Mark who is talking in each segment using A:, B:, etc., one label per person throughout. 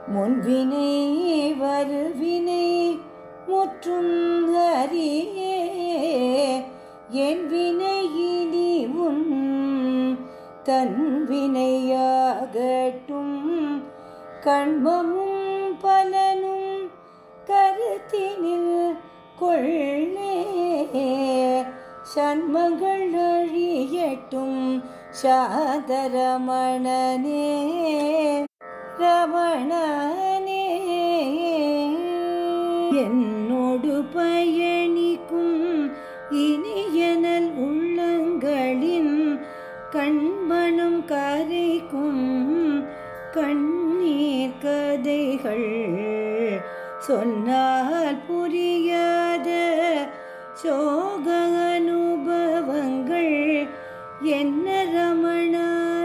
A: முன்வினை வருவினை முற்றும் அறியே என் வினை இனி உன் தன் வினையாகட்டும் கண்பமும் பலனும் கருத்தினில் கொள்ளே சண்மங்கள் அழியட்டும் சாதரமணனே ரமணனே என்னோடு பயணிக்கும் இனியனல் உள்ளங்களின் கண்மணம் கரைக்கும் கண்ணீர் கதைகள் சொன்னால் புரியாத சோக அனுபவங்கள் என்ன ரமணா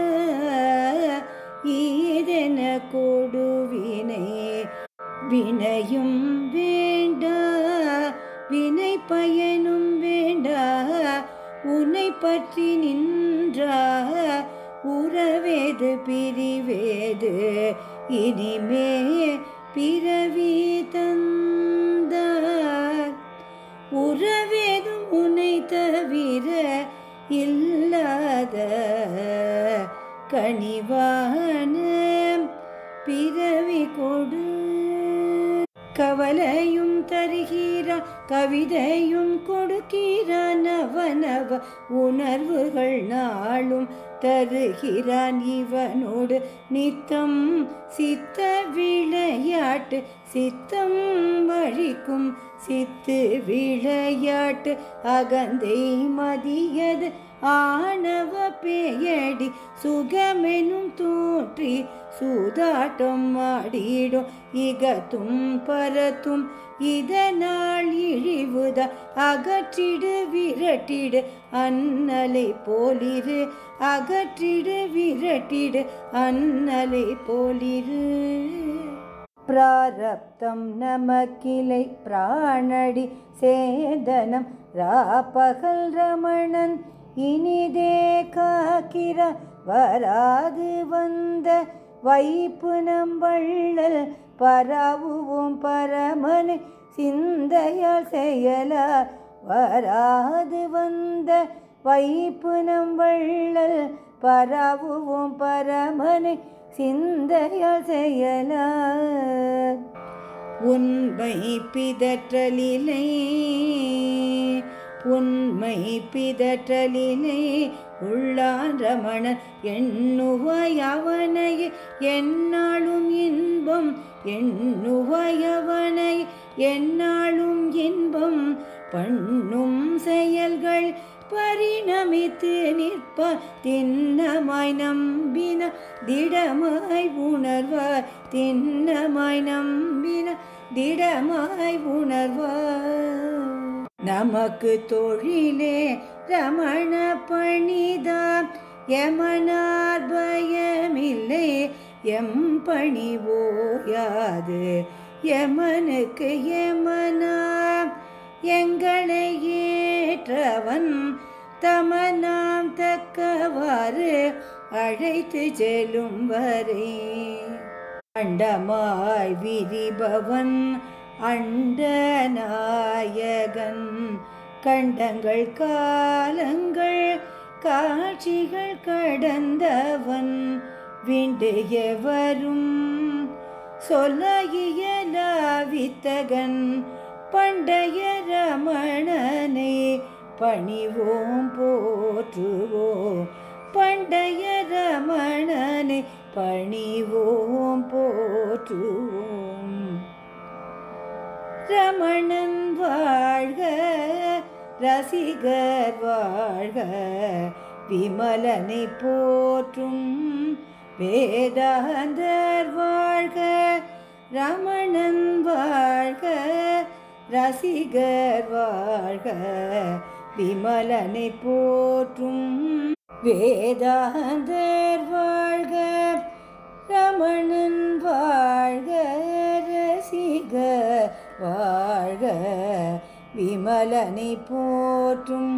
A: ஈதென கொடுவினை வினையும் வேண்டா வினை பயனும் வேண்டா உன்னை பற்றி நின்றா உறவேது பிரிவேது இனிமே பிறவி தந்தார் உறவேதும் உன்னை தவிர இல்லாத கனிவான பிறவி கொடு கவலையும் தருகிறான் கவிதையும் கொடுக்கிறான் நவநவ உணர்வுகள் நாளும் தருகிறான் இவனோடு நித்தம் சித்த விளையாட்டு சித்தம் வழிக்கும் சித்து விளையாட்டு அகந்தை மதியது ஆணவ பேயடி சுகமெனும் தோன்றி சூதாட்டம் ஆடிடும் இகத்தும் பரத்தும் இதனால் இழிவுதா அகற்றிடு விரட்டிடு அன்னலை போலிரு அகற்றிடு விரட்டிடு அன்னலை போலிரு பிராரப்தம் நமக்கிளை பிராணடி சேதனம் ராப்பகல் ரமணன் இனிதே காக்கிற வராது வந்த வைப்பு நம்பள்ளல் பரவுவோம் பரமனை சிந்தையால் செயலா வராது வந்த வைப்பு நம்பள்ளல் பரவுவோம் பரமனை சிந்தையால் செயலா உண்மை பிதற்றலிலே உண்மை பிதற்றலிலே உள்ளான் ரமணன் எண்ணுவாயவனை எந்நாளும் இன்பம் எண்ணுவாயவனை எந்நாளும் இன்பம் பண்ணும் செயல்கள் பரிணமித்து நிற்ப திண்ணமாய் நம்பின திடமாய் உணர்வார் திண்ணமாய் நம்பின திடமாய் உணர்வார் நமக்கு தொழிலே ரமண பணிதான் யமனார் பயமில்லை எம் பணி ஓயாது யமனுக்கு யமனா எங்களை ஏற்றவன் தமனாம் தக்கவாறு அழைத்து செல்லும் வரை அண்டமாய் விரிபவன் அண்டநாயகன் கண்டங்கள் காலங்கள் காட்சிகள் கடந்தவன் விண்டு எவரும் சொல்ல இயலா வித்தகன் பண்டைய ரமணனை பணிவோம் போற்றுவோம் பண்டைய ரமணனை பணிவோம் போற்றுவோம் ரமணன் வாழ்க ரசிகர் வாழ்க விமலனை போற்றும் வேதாந்தர் வாழ்க ரமணன் வாழ்க ரசிகர் வாழ்க விமலனை போற்றும் வேதாந்தர் வாழ்க ரமணன் வாழ்க ரசிகர் வாழ்க விமலனை போற்றும்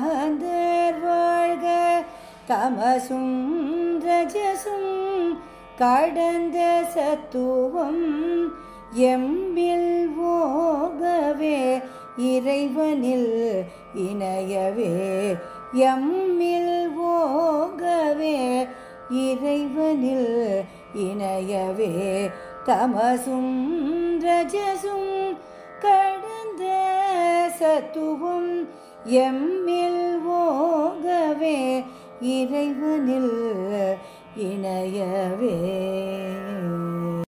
A: வேதாந்தர் வாழ்க தமசும் ரஜசும் கடந்த சத்துவம் எம்மில் ஓகவே இறைவனில் இணையவே எம்மில் ஓகவே இறைவனில் இணையவே தமசும் ரஜசும் கடந்த சத்துவம் எம்மில் ஓகவே இறைவனில் இணையவே.